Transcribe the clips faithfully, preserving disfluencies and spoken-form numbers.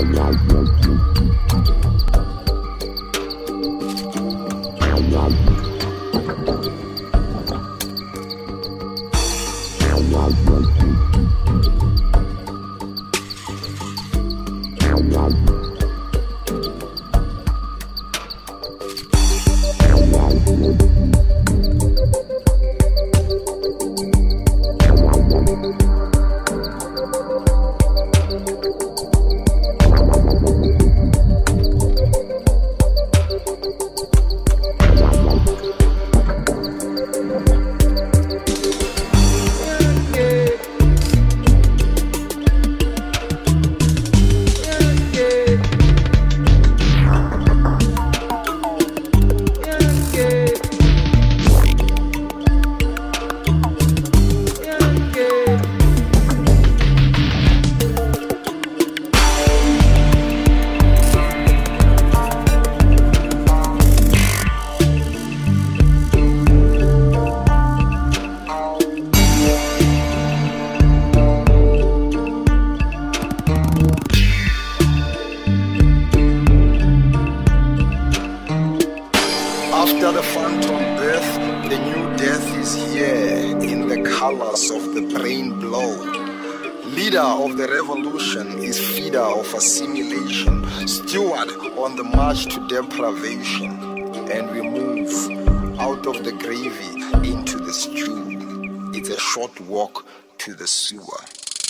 After the phantom birth, the new death is here in the colors of the brain blow. Leader of the revolution is feeder of assimilation, steward on the march to deprivation. And we move out of the gravy into the stew. It's a short walk to the sewer.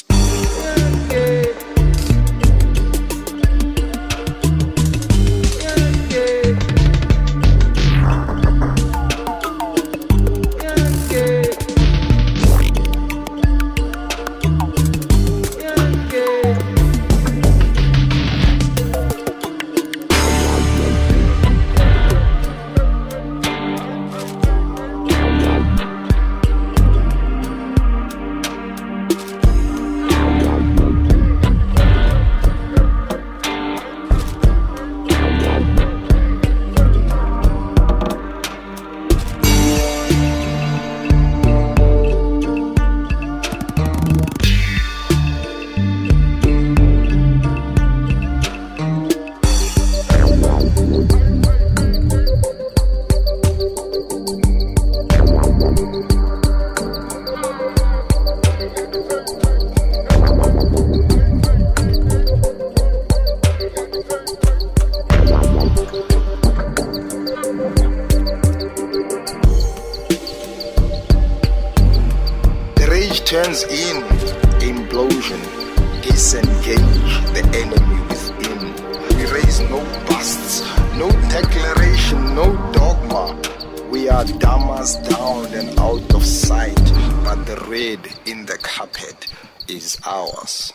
Turns in, implosion, disengage the enemy within. We raise no busts, no declaration, no dogma. We are damas down and out of sight, but the red in the carpet is ours.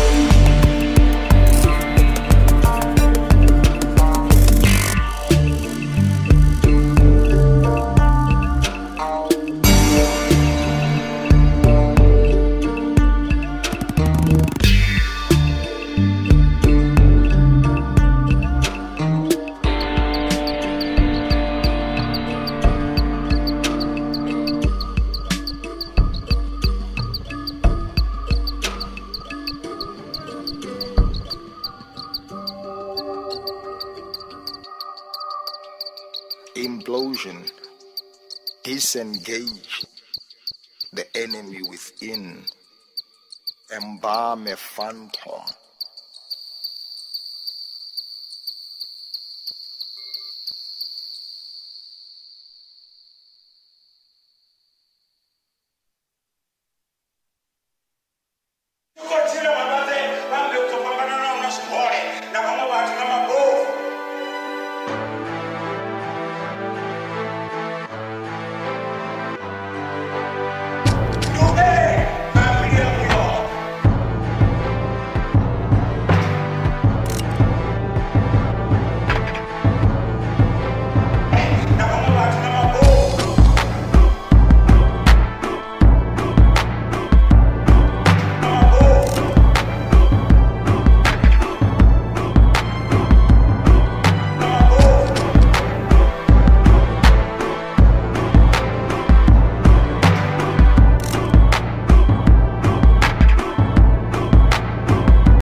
Implosion, disengage the enemy within, embalm a phantom. Continua a bater, vamos ver o que eu vou para não nos morrer.